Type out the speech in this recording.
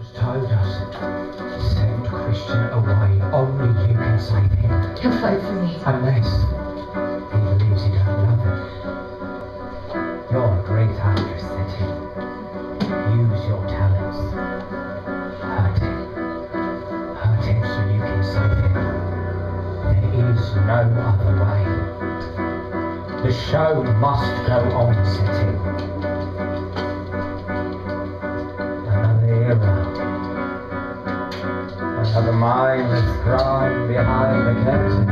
told us, send Christian away. Only you can save him. He'll fight for me. Unless he believes you don't love him. You're a great actress, City. Use your talents. Hurt him. Hurt him so you can save him. There is no other way. The show must go on, City. Another era. Another mindless crime behind the curtain.